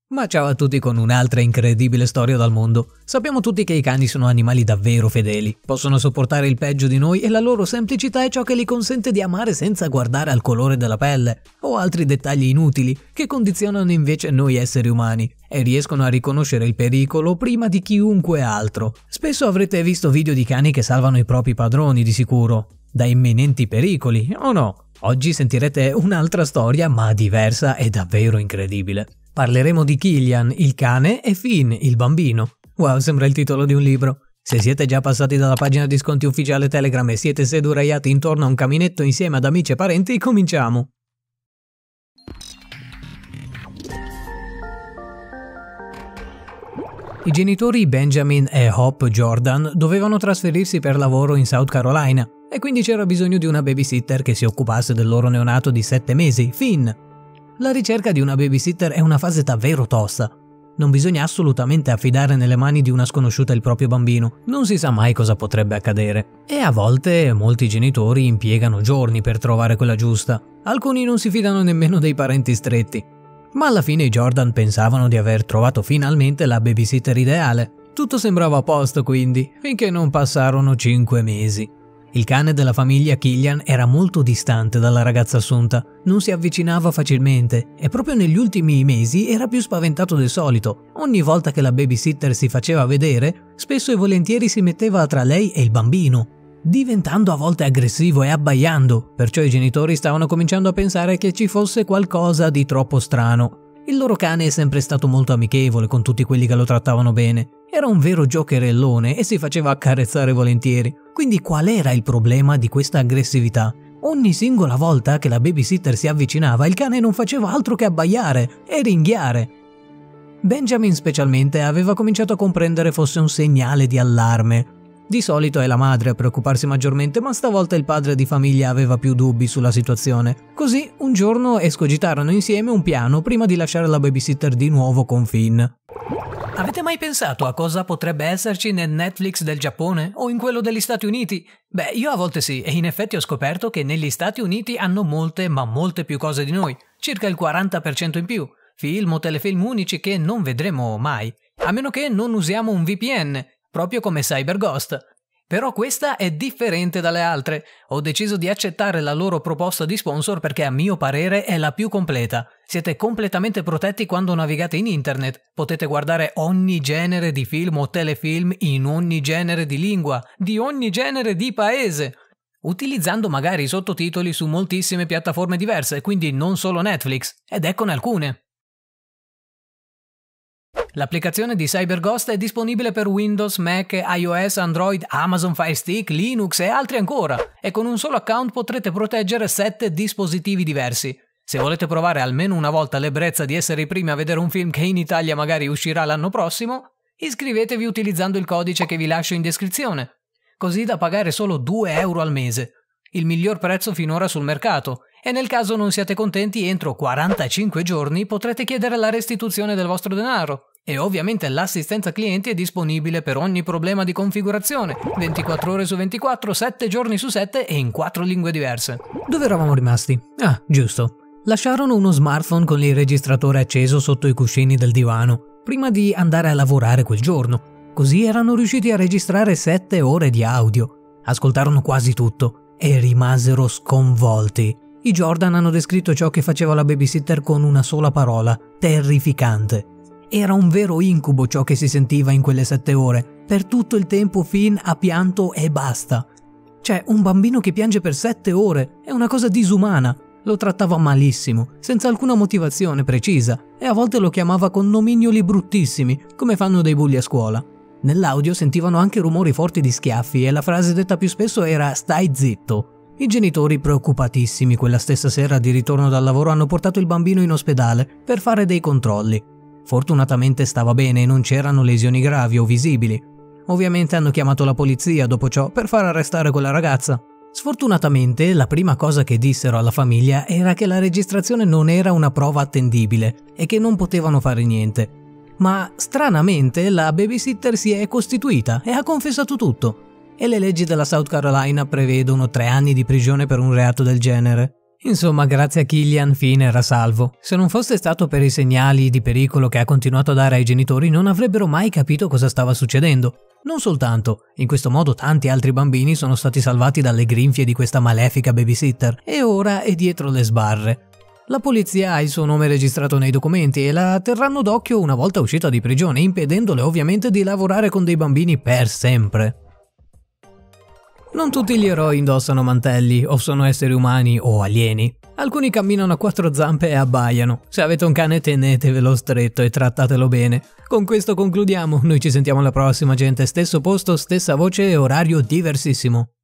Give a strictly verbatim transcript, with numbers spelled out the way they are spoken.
Ma ciao a tutti con un'altra incredibile storia dal mondo. Sappiamo tutti che i cani sono animali davvero fedeli, possono sopportare il peggio di noi e la loro semplicità è ciò che li consente di amare senza guardare al colore della pelle o altri dettagli inutili che condizionano invece noi esseri umani e riescono a riconoscere il pericolo prima di chiunque altro. Spesso avrete visto video di cani che salvano i propri padroni di sicuro, da imminenti pericoli, o no? Oggi sentirete un'altra storia ma diversa e davvero incredibile. Parleremo di Killian, il cane, e Finn, il bambino. Wow, sembra il titolo di un libro. Se siete già passati dalla pagina di sconti ufficiale Telegram e siete seduraiati intorno a un caminetto insieme ad amici e parenti, cominciamo! I genitori Benjamin e Hope Jordan dovevano trasferirsi per lavoro in South Carolina e quindi c'era bisogno di una babysitter che si occupasse del loro neonato di sette mesi, Finn. La ricerca di una babysitter è una fase davvero tosta. Non bisogna assolutamente affidare nelle mani di una sconosciuta il proprio bambino, non si sa mai cosa potrebbe accadere. E a volte molti genitori impiegano giorni per trovare quella giusta. Alcuni non si fidano nemmeno dei parenti stretti. Ma alla fine i Jordan pensavano di aver trovato finalmente la babysitter ideale. Tutto sembrava a posto quindi, finché non passarono cinque mesi. Il cane della famiglia Killian era molto distante dalla ragazza assunta, non si avvicinava facilmente e proprio negli ultimi mesi era più spaventato del solito. Ogni volta che la babysitter si faceva vedere, spesso e volentieri si metteva tra lei e il bambino, diventando a volte aggressivo e abbaiando, perciò i genitori stavano cominciando a pensare che ci fosse qualcosa di troppo strano. Il loro cane è sempre stato molto amichevole con tutti quelli che lo trattavano bene. Era un vero giocherellone e si faceva accarezzare volentieri. Quindi qual era il problema di questa aggressività? Ogni singola volta che la babysitter si avvicinava, il cane non faceva altro che abbaiare e ringhiare. Benjamin specialmente aveva cominciato a comprendere fosse un segnale di allarme. Di solito è la madre a preoccuparsi maggiormente, ma stavolta il padre di famiglia aveva più dubbi sulla situazione. Così un giorno escogitarono insieme un piano prima di lasciare la babysitter di nuovo con Finn. Avete mai pensato a cosa potrebbe esserci nel Netflix del Giappone o in quello degli Stati Uniti? Beh, io a volte sì, e in effetti ho scoperto che negli Stati Uniti hanno molte, ma molte più cose di noi, circa il quaranta per cento in più, film o telefilm unici che non vedremo mai, a meno che non usiamo un V P N, proprio come CyberGhost. Però questa è differente dalle altre. Ho deciso di accettare la loro proposta di sponsor perché a mio parere è la più completa. Siete completamente protetti quando navigate in internet. Potete guardare ogni genere di film o telefilm in ogni genere di lingua, di ogni genere di paese, utilizzando magari i sottotitoli su moltissime piattaforme diverse, quindi non solo Netflix, ed eccone alcune. L'applicazione di CyberGhost è disponibile per Windows, Mac, iOS, Android, Amazon Fire Stick, Linux e altri ancora, e con un solo account potrete proteggere sette dispositivi diversi. Se volete provare almeno una volta l'ebbrezza di essere i primi a vedere un film che in Italia magari uscirà l'anno prossimo, iscrivetevi utilizzando il codice che vi lascio in descrizione, così da pagare solo due euro al mese, il miglior prezzo finora sul mercato, e nel caso non siate contenti entro quarantacinque giorni potrete chiedere la restituzione del vostro denaro. E ovviamente l'assistenza clienti è disponibile per ogni problema di configurazione, ventiquattro ore su ventiquattro, sette giorni su sette e in quattro lingue diverse. Dove eravamo rimasti? Ah, giusto. Lasciarono uno smartphone con il registratore acceso sotto i cuscini del divano, prima di andare a lavorare quel giorno. Così erano riusciti a registrare sette ore di audio. Ascoltarono quasi tutto e rimasero sconvolti. I Jordan hanno descritto ciò che faceva la babysitter con una sola parola: terrificante. Era un vero incubo ciò che si sentiva in quelle sette ore. Per tutto il tempo Finn ha pianto e basta. Cioè, un bambino che piange per sette ore è una cosa disumana. Lo trattava malissimo, senza alcuna motivazione precisa, e a volte lo chiamava con nomignoli bruttissimi, come fanno dei bulli a scuola. Nell'audio sentivano anche rumori forti di schiaffi e la frase detta più spesso era "stai zitto". I genitori, preoccupatissimi quella stessa sera di ritorno dal lavoro, hanno portato il bambino in ospedale per fare dei controlli. Fortunatamente stava bene e non c'erano lesioni gravi o visibili. Ovviamente hanno chiamato la polizia dopo ciò per far arrestare quella ragazza. Sfortunatamente la prima cosa che dissero alla famiglia era che la registrazione non era una prova attendibile e che non potevano fare niente. Ma stranamente la babysitter si è costituita e ha confessato tutto. E le leggi della South Carolina prevedono tre anni di prigione per un reato del genere. Insomma, grazie a Killian, Finn era salvo. Se non fosse stato per i segnali di pericolo che ha continuato a dare ai genitori, non avrebbero mai capito cosa stava succedendo. Non soltanto, in questo modo tanti altri bambini sono stati salvati dalle grinfie di questa malefica babysitter e ora è dietro le sbarre. La polizia ha il suo nome registrato nei documenti e la terranno d'occhio una volta uscita di prigione, impedendole ovviamente di lavorare con dei bambini per sempre. Non tutti gli eroi indossano mantelli, o sono esseri umani o alieni. Alcuni camminano a quattro zampe e abbaiano. Se avete un cane tenetevelo stretto e trattatelo bene. Con questo concludiamo, noi ci sentiamo alla prossima gente, stesso posto, stessa voce e orario diversissimo.